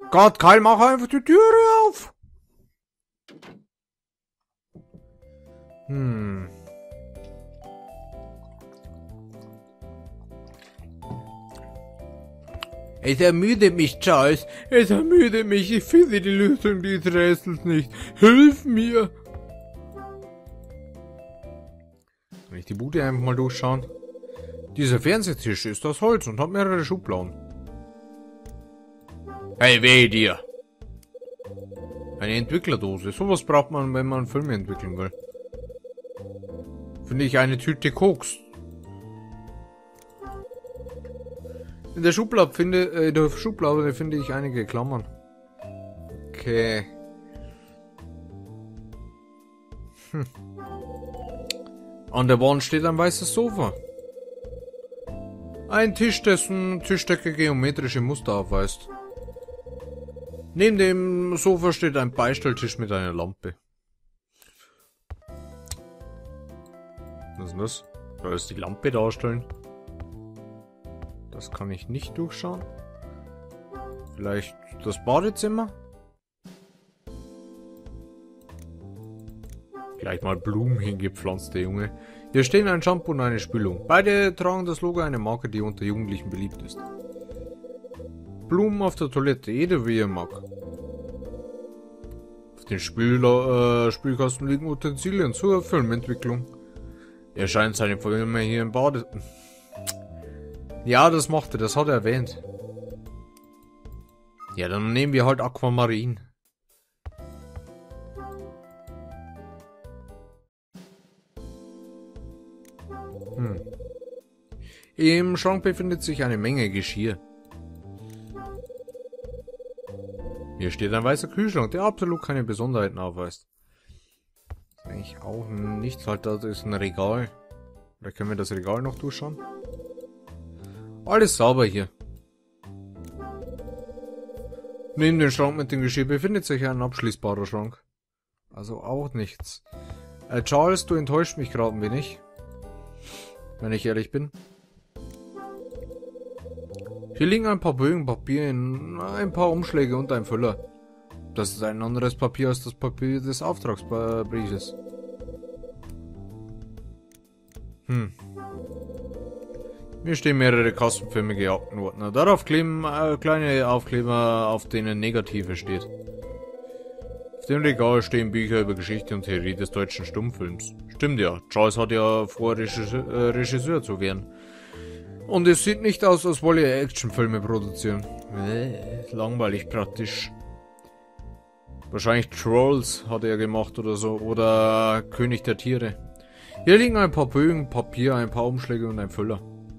Gott, Karl, mach einfach die Türe auf! Es ermüdet mich, Charles. Es ermüdet mich. Ich finde die Lösung dieses Rätsels nicht. Hilf mir! Kann ich die Bude einfach mal durchschauen? Dieser Fernsehtisch ist aus Holz und hat mehrere Schubladen. Hey, weh dir! Eine Entwicklerdose. Sowas braucht man, wenn man Filme entwickeln will. Finde ich eine Tüte Koks. In der Schublade finde ich einige Klammern. Okay. An der Wand steht ein weißes Sofa. Ein Tisch, dessen Tischdecke geometrische Muster aufweist. Neben dem Sofa steht ein Beistelltisch mit einer Lampe. Was ist das? Soll das die Lampe darstellen? Das kann ich nicht durchschauen. Vielleicht das Badezimmer? Gleich mal Blumen hingepflanzt, der Junge. Hier stehen ein Shampoo und eine Spülung. Beide tragen das Logo einer Marke, die unter Jugendlichen beliebt ist. Blumen auf der Toilette, jeder wie er mag. Auf dem Spülkasten liegen Utensilien zur Filmentwicklung. Er scheint seine Filme hier im Bade... Ja, das macht er, das hat er erwähnt. Ja, dann nehmen wir halt Aquamarin. Im Schrank befindet sich eine Menge Geschirr. Hier steht ein weißer Kühlschrank, der absolut keine Besonderheiten aufweist. Das ist eigentlich auch nichts, halt, da ist ein Regal. Oder können wir das Regal noch durchschauen? Alles sauber hier. Neben dem Schrank mit dem Geschirr befindet sich ein abschließbarer Schrank. Also auch nichts. Charles, du enttäuscht mich gerade ein wenig. Wenn ich ehrlich bin. Hier liegen ein paar Bögen Papier in ein paar Umschläge und ein Füller. Das ist ein anderes Papier als das Papier des Auftragsbriefes. Hier stehen mehrere Kastenfilme gejagten Ordner. Darauf kleben kleine Aufkleber, auf denen Negative steht. Auf dem Regal stehen Bücher über Geschichte und Theorie des deutschen Stummfilms. Stimmt ja, Charles hat ja vor, Regisseur zu werden. Und es sieht nicht aus, als wolle er Actionfilme produzieren. Langweilig praktisch. Wahrscheinlich Trolls hat er gemacht oder so. Oder König der Tiere. Hier liegen ein paar Bögen, Papier, ein paar Umschläge und ein Füller.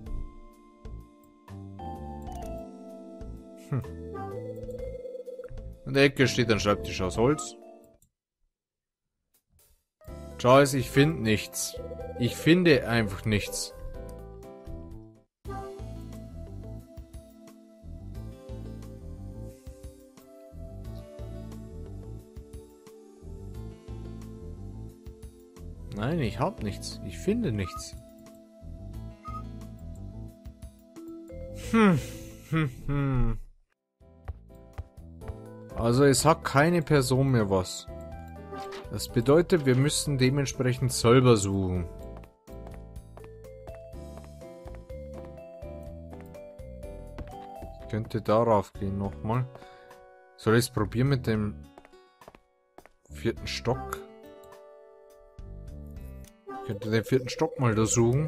In der Ecke steht ein Schreibtisch aus Holz. Charles, ich finde nichts. Ich finde einfach nichts. Nein, ich hab nichts. Ich finde nichts. Also es sagt keine Person mehr was. Das bedeutet, wir müssen dementsprechend selber suchen. Ich könnte darauf gehen nochmal. Soll ich es probieren mit dem 4. Stock? Ich könnte den 4. Stock mal da suchen.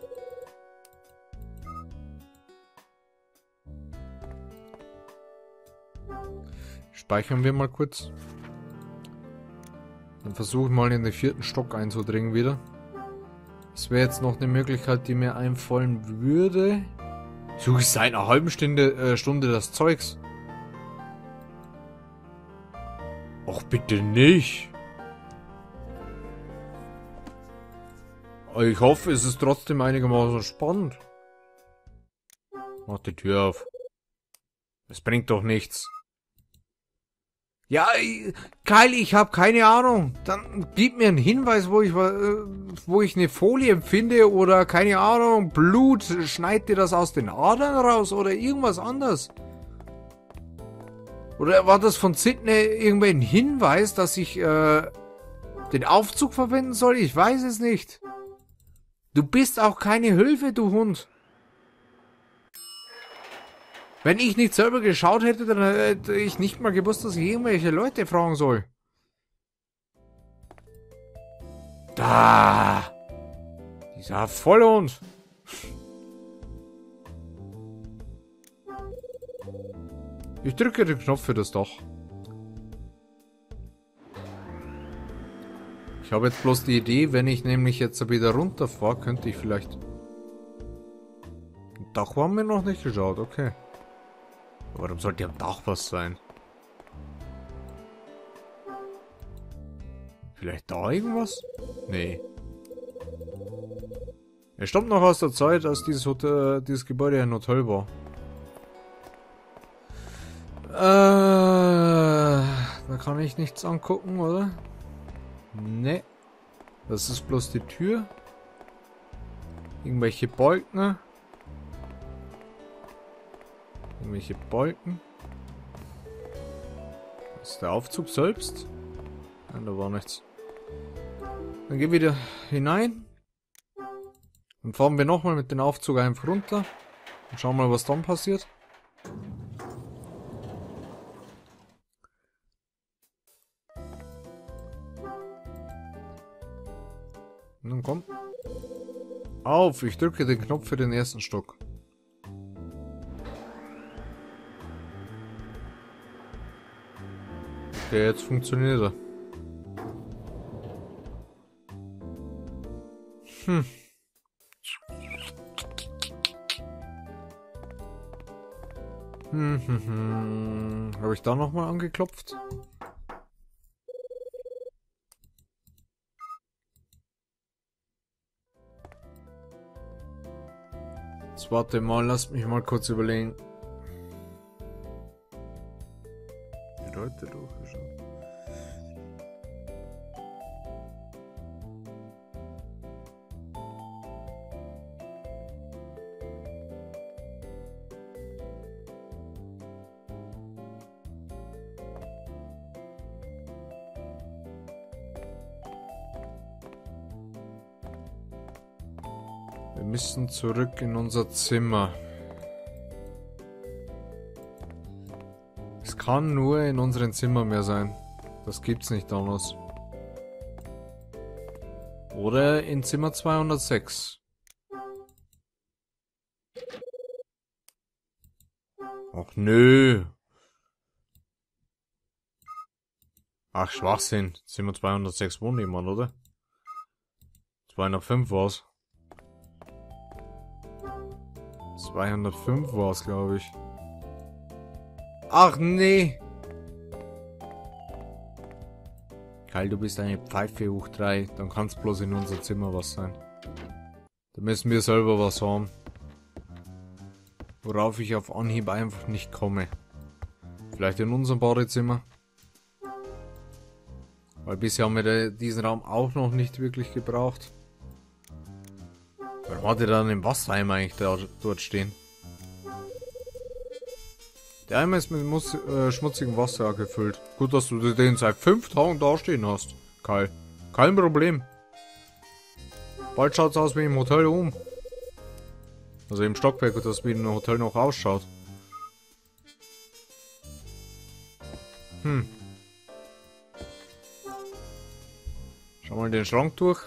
Speichern wir mal kurz. Dann versuche ich mal in den 4. Stock einzudringen wieder. Das wäre jetzt noch eine Möglichkeit, die mir einfallen würde. Suche ich seit einer halben Stunde das Zeugs. Och, bitte nicht. Ich hoffe, es ist trotzdem einigermaßen spannend. Mach die Tür auf. Es bringt doch nichts. Ja, Kyle, ich habe keine Ahnung. Dann gib mir einen Hinweis, wo ich eine Folie finde oder keine Ahnung, Blut, schneid dir das aus den Adern raus oder irgendwas anderes. Oder war das von Sydney irgendwie ein Hinweis, dass ich den Aufzug verwenden soll? Ich weiß es nicht. Du bist auch keine Hilfe, du Hund. Wenn ich nicht selber geschaut hätte, dann hätte ich nicht mal gewusst, dass ich irgendwelche Leute fragen soll. Da! Dieser Vollhund! Ich drücke den Knopf für das Dach. Ich habe jetzt bloß die Idee, wenn ich nämlich jetzt wieder runterfahre, könnte ich vielleicht... Am Dach haben wir noch nicht geschaut, okay. Warum sollte am Dach was sein? Vielleicht da irgendwas? Nee. Er stammt noch aus der Zeit, als dieses Gebäude ein Hotel war. Da kann ich nichts angucken, oder? Nee. Das ist bloß die Tür. Irgendwelche Balken. Irgendwelche Balken. Das ist der Aufzug selbst. Nein, da war nichts. Dann gehen wir wieder hinein. Dann fahren wir nochmal mit dem Aufzug einfach runter. Und schauen mal, was dann passiert. Nun komm. Auf, ich drücke den Knopf für den ersten Stock. Okay, jetzt funktioniert er. Habe ich da nochmal angeklopft? Jetzt warte mal, lasst mich mal kurz überlegen. Die Leute durchgeschaut. Wir müssen zurück in unser Zimmer. Es kann nur in unserem Zimmer mehr sein. Das gibt's nicht anders. Oder in Zimmer 206. Ach nö. Ach Schwachsinn. Zimmer 206 wohnt niemand, oder? 205 war's. 205 war es, glaube ich. Ach nee. Karl, du bist eine Pfeife hoch 3. Dann kann es bloß in unser Zimmer was sein. Da müssen wir selber was haben. Worauf ich auf Anhieb einfach nicht komme. Vielleicht in unserem Badezimmer. Weil bisher haben wir diesen Raum auch noch nicht wirklich gebraucht. Warum hat er dann im Wassereimer eigentlich dort stehen? Der Eimer ist mit schmutzigem Wasser gefüllt. Gut, dass du den seit 5 Tagen da stehen hast, Kai. Kein Problem. Bald schaut's aus wie im Hotel um. Also im Stockwerk, das wie ein Hotel noch ausschaut. Schau mal den Schrank durch.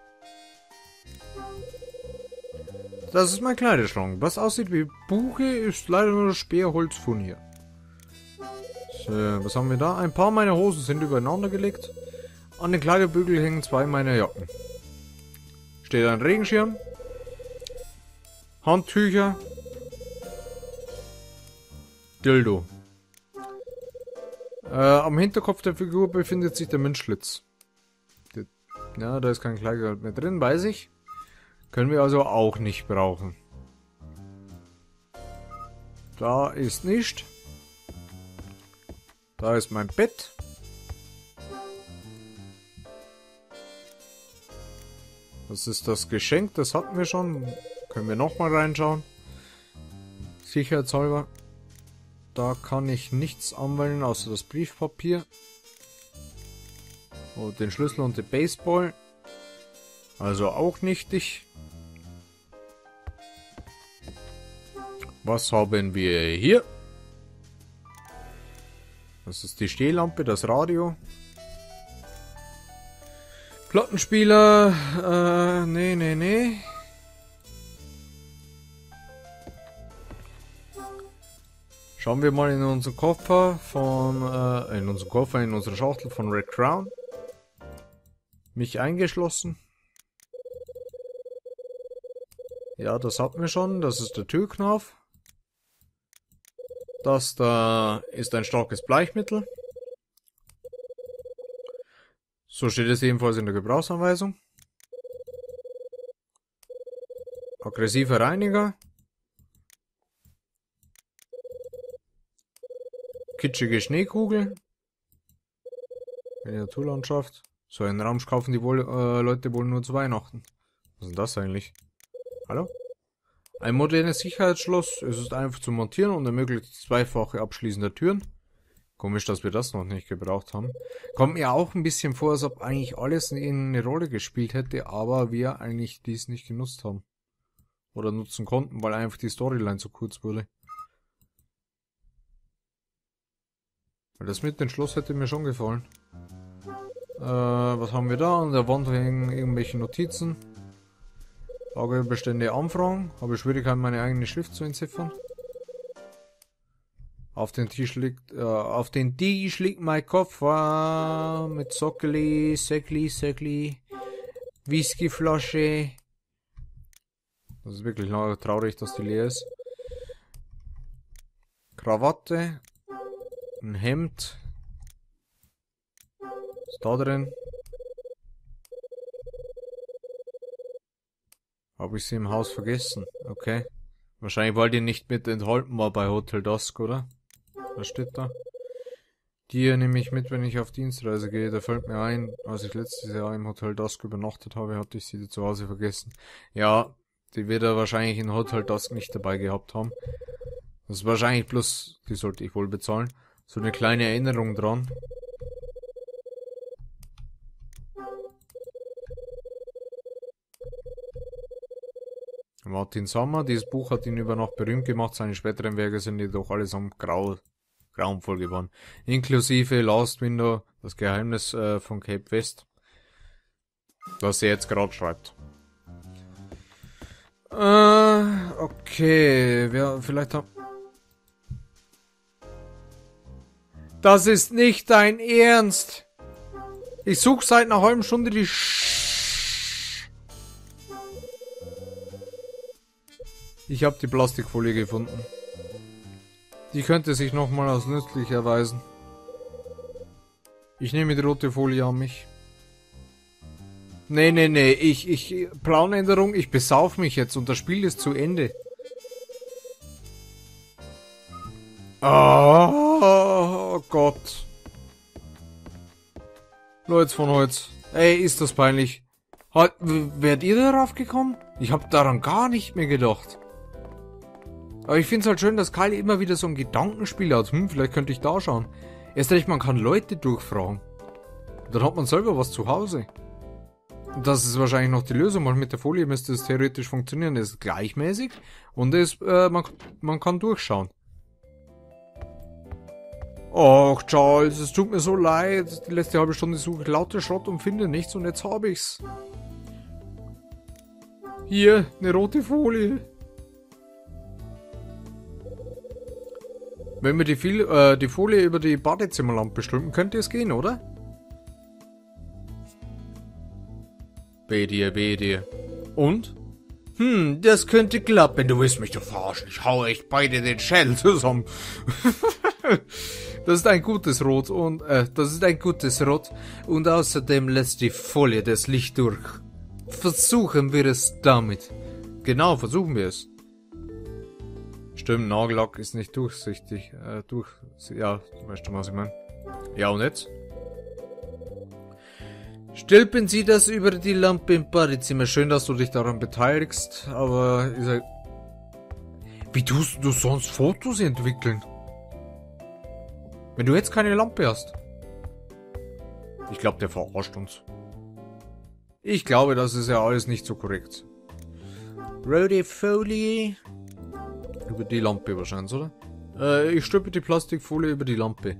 Das ist mein Kleiderschrank. Was aussieht wie Buche, ist leider nur das Sperrholz von hier. So, was haben wir da? Ein paar meiner Hosen sind übereinander gelegt. An den Kleiderbügel hängen 2 meiner Jacken. Steht ein Regenschirm. Handtücher. Dildo. Am Hinterkopf der Figur befindet sich der Münzschlitz. Ja, da ist kein Kleingeld mehr drin, weiß ich. Können wir also auch nicht brauchen. Da ist nicht. Da ist mein Bett. Das ist das Geschenk, das hatten wir schon. Können wir nochmal reinschauen. Sicherheitshalber. Da kann ich nichts anwählen, außer das Briefpapier. Und den Schlüssel und den Baseball. Also auch nichtig. Was haben wir hier? Das ist die Stehlampe, das Radio. Plattenspieler, nee. Schauen wir mal in unseren Koffer in unsere Schachtel von Red Crown. Mich eingeschlossen. Ja, das hatten wir schon. Das ist der Türknauf. Das da ist ein starkes Bleichmittel. So steht es ebenfalls in der Gebrauchsanweisung. Aggressiver Reiniger. Kitschige Schneekugel. In der Naturlandschaft. So einen Ramsch kaufen die Leute wohl nur zu Weihnachten. Was ist denn das eigentlich? Hallo? Ein modernes Sicherheitsschloss. Es ist einfach zu montieren und ermöglicht zweifache Abschließen der Türen. Komisch, dass wir das noch nicht gebraucht haben. Kommt mir auch ein bisschen vor, als ob eigentlich alles eine Rolle gespielt hätte, aber wir eigentlich dies nicht genutzt haben. Oder nutzen konnten, weil einfach die Storyline zu kurz wurde. Weil das mit dem Schloss hätte mir schon gefallen. Was haben wir da? An der Wand hängen irgendwelche Notizen. Lagerbestände anfragen. Habe Schwierigkeiten, meine eigene Schrift zu entziffern. Auf den Tisch liegt mein Koffer mit Sockeli, Säckli, Whiskyflasche. Das ist wirklich traurig, dass die leer ist. Krawatte, ein Hemd. Was ist da drin? Habe ich sie im Haus vergessen? Okay. Wahrscheinlich, weil die nicht mit enthalten war bei Hotel Dusk, oder? Was steht da? Die nehme ich mit, wenn ich auf Dienstreise gehe. Da fällt mir ein, als ich letztes Jahr im Hotel Dusk übernachtet habe, hatte ich sie zu Hause vergessen. Ja, die wird er wahrscheinlich in Hotel Dusk nicht dabei gehabt haben. Das ist wahrscheinlich bloß, die sollte ich wohl bezahlen, so eine kleine Erinnerung dran. Martin Sommer, dieses Buch hat ihn über noch berühmt gemacht, seine späteren Werke sind jedoch allesamt grauenvoll geworden. Inklusive Last Window, das Geheimnis von Cape West, was er jetzt gerade schreibt. Okay, vielleicht haben... Das ist nicht dein Ernst! Ich suche seit einer halben Stunde die Ich habe die Plastikfolie gefunden. Die könnte sich nochmal als nützlich erweisen. Ich nehme die rote Folie an mich. Nee, ich Planänderung, ich besauf mich jetzt und das Spiel ist zu Ende. Oh Gott. Leute von Holz. Ey, ist das peinlich. Wärt ihr darauf gekommen? Ich habe daran gar nicht mehr gedacht. Aber ich finde es halt schön, dass Kali immer wieder so ein Gedankenspiel hat. Vielleicht könnte ich da schauen. Erst recht, man kann Leute durchfragen. Dann hat man selber was zu Hause. Und das ist wahrscheinlich noch die Lösung, weil mit der Folie müsste es theoretisch funktionieren. Das ist gleichmäßig und man kann durchschauen. Och, Charles, es tut mir so leid. Die letzte halbe Stunde suche ich lauter Schrott und finde nichts und jetzt habe ich's. Hier, eine rote Folie. Wenn wir die Folie über die Badezimmerlampe stülpen, könnte es gehen, oder? Bei dir. Und? Das könnte klappen. Du willst mich doch verarschen. Ich hau echt beide den Schädel zusammen. Das ist ein gutes Rot und außerdem lässt die Folie das Licht durch. Versuchen wir es damit. Genau, versuchen wir es. Stimmt, Nagellack ist nicht durchsichtig. Ja, weißt du, was ich meine? Ja, und jetzt? Stülpen Sie das über die Lampe im Badezimmer. Schön, dass du dich daran beteiligst, aber ich sag, wie tust du sonst Fotos entwickeln? Wenn du jetzt keine Lampe hast. Ich glaube, der verarscht uns. Ich glaube, das ist ja alles nicht so korrekt. Rote Folie. Über die Lampe wahrscheinlich, oder? Ich stülpe die Plastikfolie über die Lampe.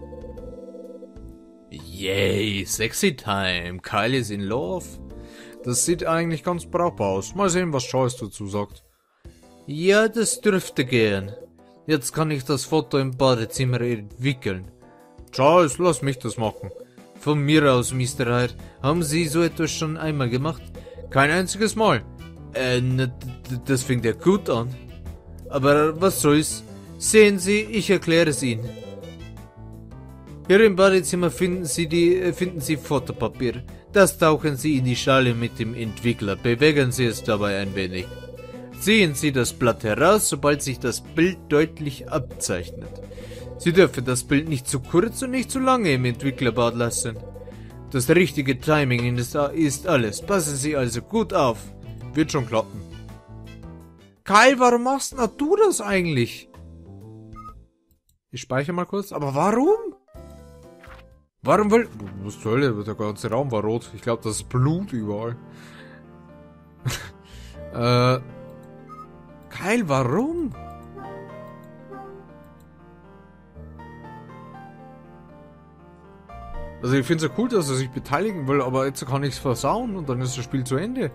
Yay, sexy time. Kyle is in love. Das sieht eigentlich ganz brauchbar aus. Mal sehen, was Charles dazu sagt. Ja, das dürfte gehen. Jetzt kann ich das Foto im Badezimmer entwickeln. Charles, lass mich das machen. Von mir aus, Mr. Hyde. Haben Sie so etwas schon einmal gemacht? Kein einziges Mal. Das fängt ja gut an. Aber was soll's? Sehen Sie, ich erkläre es Ihnen. Hier im Badezimmer finden Sie Fotopapier. Das tauchen Sie in die Schale mit dem Entwickler. Bewegen Sie es dabei ein wenig. Ziehen Sie das Blatt heraus, sobald sich das Bild deutlich abzeichnet. Sie dürfen das Bild nicht zu kurz und nicht zu lange im Entwicklerbad lassen. Das richtige Timing ist alles. Passen Sie also gut auf. Wird schon klappen. Kyle, warum machst du das eigentlich? Ich speichere mal kurz. Aber warum? Warum will... Was zur Hölle? Der ganze Raum war rot. Ich glaube, das ist Blut überall. Kyle, warum? Also ich finde es ja cool, dass er sich beteiligen will, aber jetzt kann ich es versauen und dann ist das Spiel zu Ende.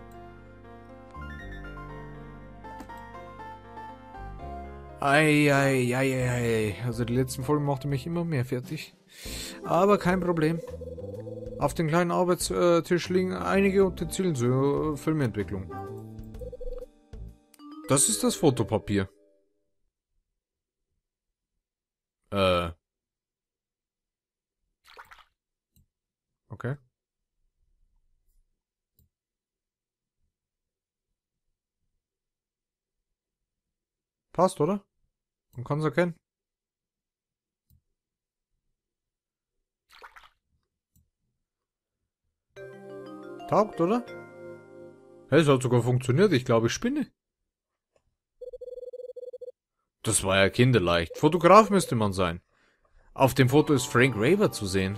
Ei. Also die letzten Folgen machte mich immer mehr fertig. Aber kein Problem. Auf dem kleinen Arbeitstisch liegen einige Utensilien zur Filmentwicklung. Das ist das Fotopapier. Okay. Passt, oder? Man kann es erkennen. Taugt, oder? Hey, es hat sogar funktioniert. Ich glaube, ich spinne. Das war ja kinderleicht. Fotograf müsste man sein. Auf dem Foto ist Frank Raver zu sehen.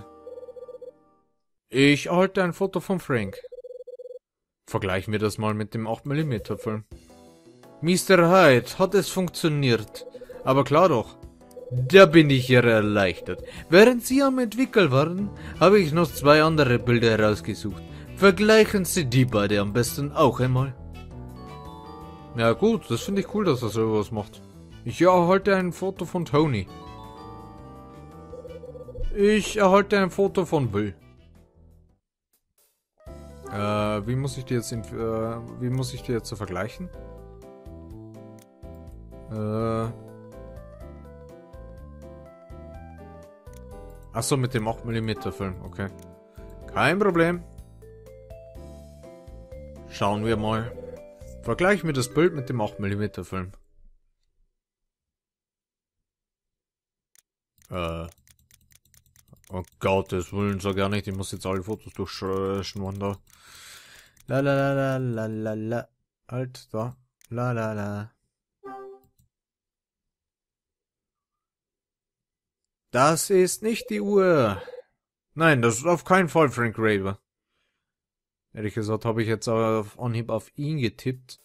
Ich erhalte ein Foto von Frank. Vergleichen wir das mal mit dem 8mm Film. Mr. Hyde, hat es funktioniert. Aber klar doch. Da bin ich ja erleichtert. Während Sie am Entwickeln waren, habe ich noch 2 andere Bilder herausgesucht. Vergleichen Sie die beide am besten auch einmal. Ja gut, das finde ich cool, dass er sowas macht. Ich erhalte ein Foto von Tony. Ich erhalte ein Foto von Will. Wie muss ich die jetzt so vergleichen? Achso, mit dem 8mm Film, okay. Kein Problem. Schauen wir mal. Vergleichen wir das Bild mit dem 8mm Film. Oh Gottes Willen, so gar nicht. Ich muss jetzt alle Fotos durchschnurren da. La. Halt, da. La. Das ist nicht die Uhr. Nein, das ist auf keinen Fall Frank Raver. Ehrlich gesagt habe ich jetzt auf Anhieb auf ihn getippt.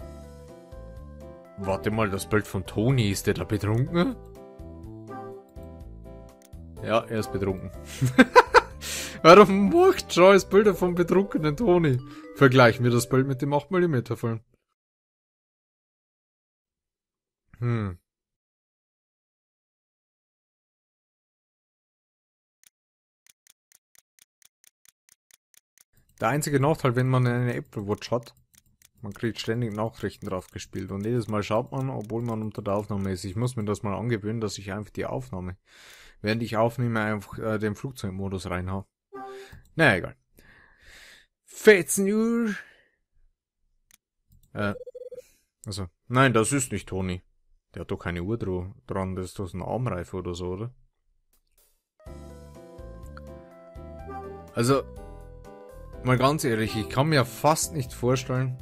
Warte mal, das Bild von Tony, ist der da betrunken? Ja, er ist betrunken. Warum macht Joyce Bilder vom betrunkenen Tony? Vergleichen wir das Bild mit dem 8mm Film. Der einzige Nachteil, wenn man eine Apple Watch hat, man kriegt ständig Nachrichten drauf gespielt und jedes Mal schaut man, obwohl man unter der Aufnahme ist. Ich muss mir das mal angewöhnen, dass ich einfach die Aufnahme, während ich aufnehme, einfach den Flugzeugmodus reinhaue. Na egal. 14 Uhr. Also, nein, das ist nicht Tony. Der hat doch keine Uhr dran, das ist doch ein Armreife oder so, oder? Also, mal ganz ehrlich, ich kann mir fast nicht vorstellen.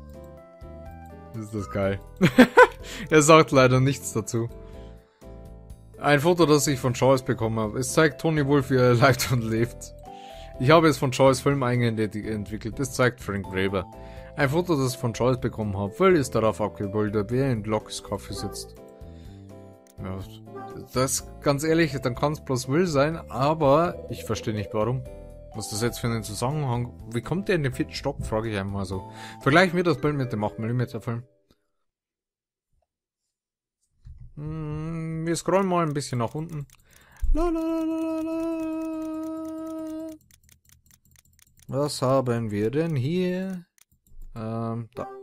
Ist das geil. Er sagt leider nichts dazu. Ein Foto, das ich von Joyce bekommen habe. Es zeigt Tony Wolf, wie er lebt und lebt. Ich habe es von Joyce Film entwickelt. Es zeigt Frank Graeber. Ein Foto, das ich von Joyce bekommen habe. Will ist darauf abgebildet, wie er in Locks Kaffee sitzt. Ja, das, ganz ehrlich, dann kann es bloß Will sein, aber ich verstehe nicht warum. Was das jetzt für einen Zusammenhang... Wie kommt der in den 4. Stock, frage ich einmal so. Vergleichen wir das Bild mit dem 8mm Film. Wir scrollen mal ein bisschen nach unten. Was haben wir denn hier? Da.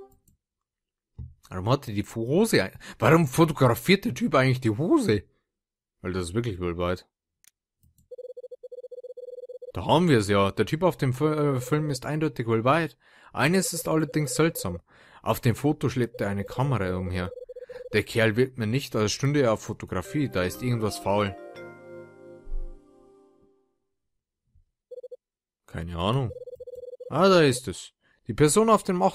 Warum hat er die Hose? Warum fotografiert der Typ eigentlich die Hose? Weil das ist wirklich weltweit. Da haben wir es ja. Der Typ auf dem Film ist eindeutig weltweit. Eines ist allerdings seltsam. Auf dem Foto schleppt er eine Kamera umher. Der Kerl wirkt mir nicht, als stünde er auf Fotografie. Da ist irgendwas faul. Keine Ahnung. Ah, da ist es. Die Person auf dem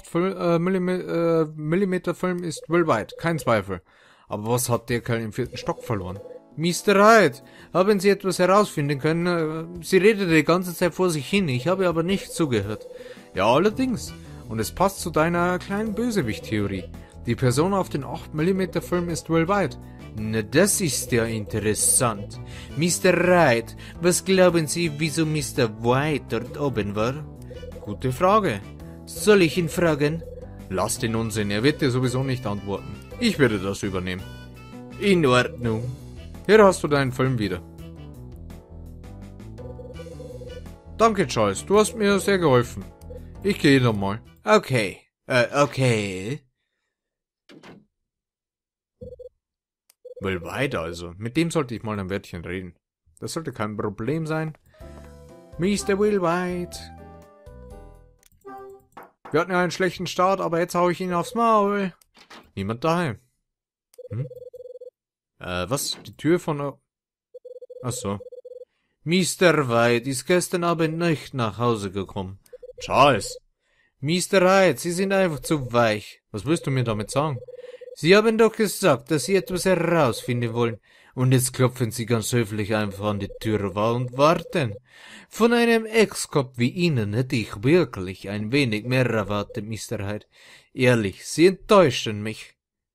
8mm Film ist weltweit, kein Zweifel. Aber was hat der Kerl im 4. Stock verloren? Mr. Hyde, haben Sie etwas herausfinden können? Sie redete die ganze Zeit vor sich hin, ich habe aber nicht zugehört. Ja, allerdings. Und es passt zu deiner kleinen Bösewicht-Theorie. Die Person auf dem 8mm Film ist weltweit. Na, das ist ja interessant. Mr. Hyde, was glauben Sie, wieso Mr. White dort oben war? Gute Frage. Soll ich ihn fragen? Lass den Unsinn, er wird dir sowieso nicht antworten. Ich werde das übernehmen. In Ordnung. Hier hast du deinen Film wieder. Danke, Charles, du hast mir sehr geholfen. Ich gehe nochmal. Okay. Okay. Will weiter also. Mit dem sollte ich mal ein Wörtchen reden. Das sollte kein Problem sein. Mr. Will White. Wir hatten ja einen schlechten Start, aber jetzt hau ich ihn aufs Maul. Niemand daheim. Hm? Was? Die Tür von... Ach so. Mr. White ist gestern Abend nicht nach Hause gekommen. Charles. Mr. White, Sie sind einfach zu weich. Was willst du mir damit sagen? Sie haben doch gesagt, dass Sie etwas herausfinden wollen. Und jetzt klopfen Sie ganz höflich einfach an die Tür und warten. Von einem Ex-Cop wie Ihnen hätte ich wirklich ein wenig mehr erwartet, Mr. Hyde. Ehrlich, Sie enttäuschen mich.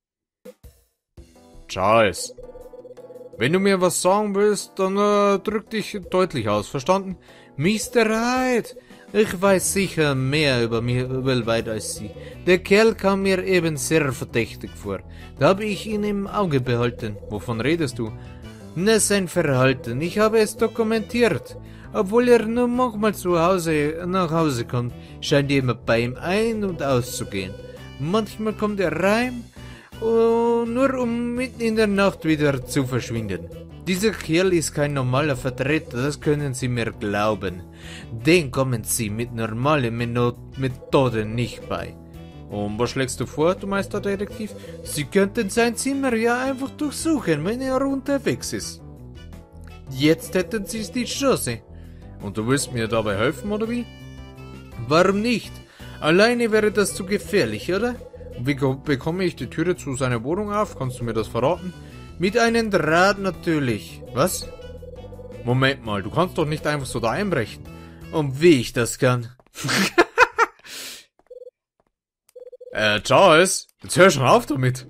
Charles, wenn du mir was sagen willst, dann drück dich deutlich aus, verstanden? Mr. Hyde, ich weiß sicher mehr über Will White als Sie. Der Kerl kam mir eben sehr verdächtig vor. Da habe ich ihn im Auge behalten. Wovon redest du? Na, sein Verhalten. Ich habe es dokumentiert. Obwohl er nur manchmal nach Hause kommt, scheint jemand bei ihm ein- und auszugehen. Manchmal kommt er rein, nur um mitten in der Nacht wieder zu verschwinden. Dieser Kerl ist kein normaler Vertreter, das können Sie mir glauben. Den kommen Sie mit normalen Methoden nicht bei. Und was schlägst du vor, du Meisterdetektiv? Sie könnten sein Zimmer ja einfach durchsuchen, wenn er unterwegs ist. Jetzt hätten Sie die Chance. Und du willst mir dabei helfen, oder wie? Warum nicht? Alleine wäre das zu gefährlich, oder? Und wie bekomme ich die Türe zu seiner Wohnung auf? Kannst du mir das verraten? Mit einem Draht natürlich. Was? Moment mal, du kannst doch nicht einfach so da einbrechen. Und wie ich das kann. Charles, jetzt hör schon auf damit.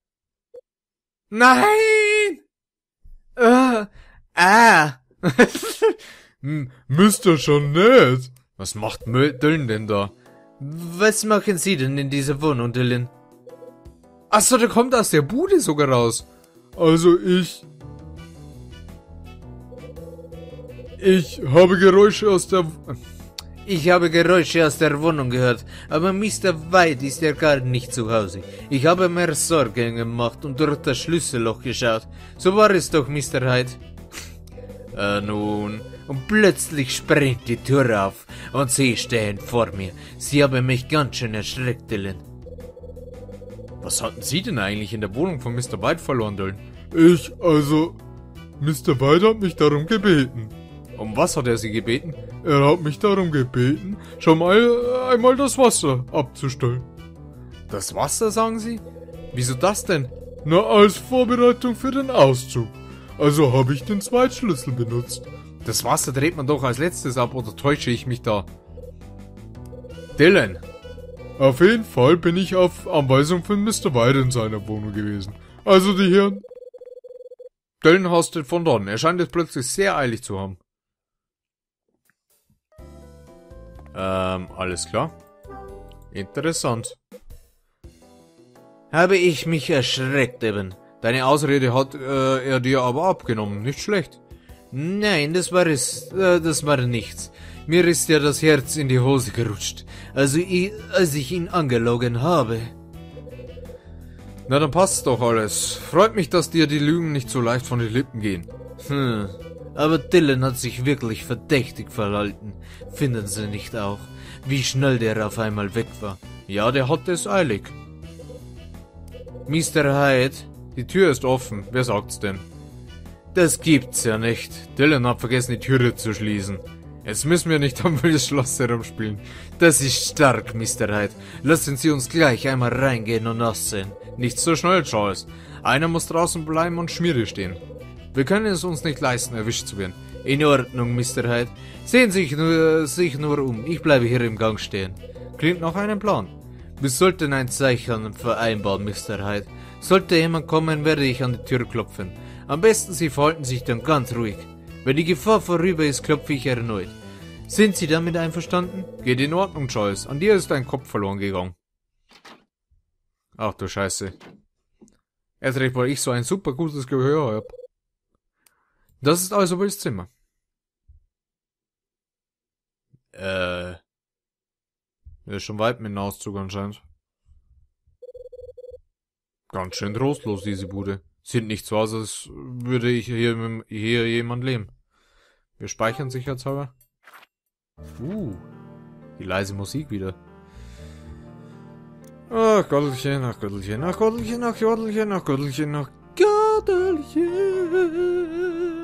Nein! Müsst ihr schon nicht. Was macht Dylan denn da? Was machen Sie denn in dieser Wohnung, Dylan? Achso, der kommt aus der Bude sogar raus. Also ich habe Geräusche aus der... Ich habe Geräusche aus der Wohnung gehört, aber Mr. White ist ja gar nicht zu Hause. Ich habe mir Sorgen gemacht und durch das Schlüsselloch geschaut. So war es doch, Mr. Hyde. Nun... Und plötzlich springt die Tür auf und Sie stehen vor mir. Sie haben mich ganz schön erschreckt, Dylan. Was hatten Sie denn eigentlich in der Wohnung von Mr. White verloren, Dylan? Mr. White hat mich darum gebeten. Um was hat er Sie gebeten? Er hat mich darum gebeten, schon mal einmal das Wasser abzustellen. Das Wasser, sagen Sie? Wieso das denn? Na, als Vorbereitung für den Auszug. Also habe ich den Zweitschlüssel benutzt. Das Wasser dreht man doch als letztes ab, oder täusche ich mich da? Dylan! Auf jeden Fall bin ich auf Anweisung von Mr. White in seiner Wohnung gewesen. Also die Herren... Dylan hastet von dort. Er scheint es plötzlich sehr eilig zu haben. Alles klar. Interessant. Habe ich mich erschreckt, eben. Deine Ausrede hat er dir aber abgenommen. Nicht schlecht. Nein, das war nichts. Mir ist ja das Herz in die Hose gerutscht, als ich ihn angelogen habe. Na, dann passt doch alles. Freut mich, dass dir die Lügen nicht so leicht von den Lippen gehen. Aber Dylan hat sich wirklich verdächtig verhalten. Finden Sie nicht auch, wie schnell der auf einmal weg war? Ja, der hatte es eilig. Mr. Hyde, die Tür ist offen. Wer sagt's denn? Das gibt's ja nicht. Dylan hat vergessen, die Türe zu schließen. Jetzt müssen wir nicht am Schloss herumspielen. Das ist stark, Mr. Hyde. Lassen Sie uns gleich einmal reingehen und aussehen. Nicht so schnell, Charles. Einer muss draußen bleiben und Schmiere stehen. Wir können es uns nicht leisten, erwischt zu werden. In Ordnung, Mr. Hyde. Sehen Sie sich nur um. Ich bleibe hier im Gang stehen. Klingt nach einem Plan. Wir sollten ein Zeichen vereinbaren, Mr. Hyde. Sollte jemand kommen, werde ich an die Tür klopfen. Am besten Sie verhalten sich dann ganz ruhig. Wenn die Gefahr vorüber ist, klopfe ich erneut. Sind Sie damit einverstanden? Geht in Ordnung, Charles. An dir ist dein Kopf verloren gegangen. Ach du Scheiße. Erst recht, weil ich so ein super gutes Gehör habe. Das ist also wohl das Zimmer. Er ist schon weit mit dem Auszug anscheinend. Ganz schön trostlos, diese Bude. Sieht nicht so aus, als würde hier jemand leben. Wir speichern sicherheitshalber. Die leise Musik wieder. Ach Gottelchen, ach Gottelchen, ach Gottelchen, ach Gottelchen, ach Gottelchen, ach Gottelchen.